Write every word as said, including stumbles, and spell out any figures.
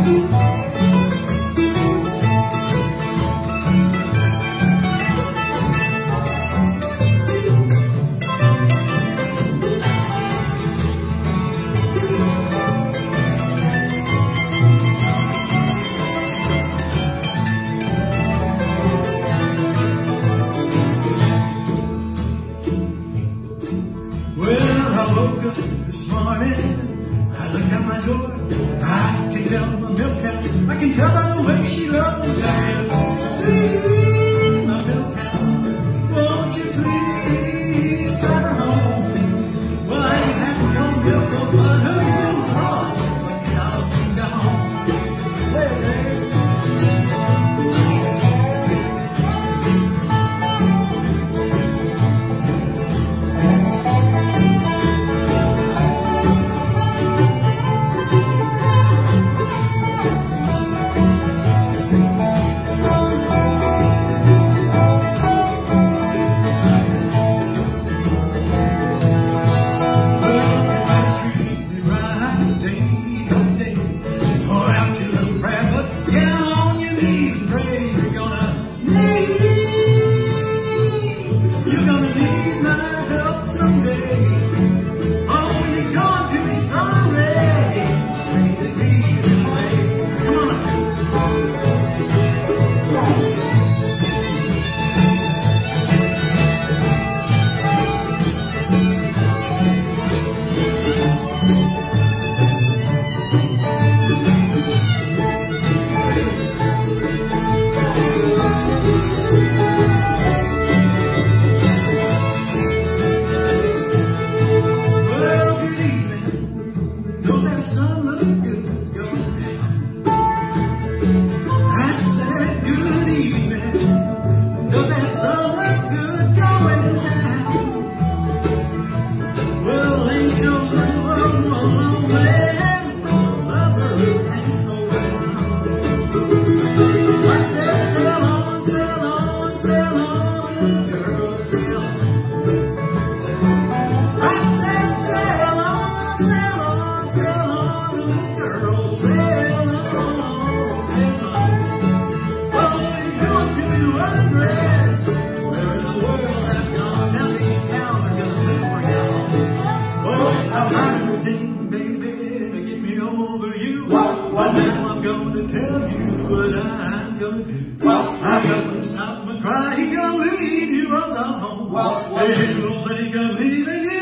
I woke up this morning, I looked out my door, I can tell my milk cow, I can tell by the way she loves. I see my milk cow, won't you please drive her home? Well, I ain't had no milk or butter, no cloth since my cow's been gone. Hey, hey. Tell you what I'm gonna do. Well, I'm gonna stop my crying, gonna leave you alone. Well, well, you don't think I'm leaving you.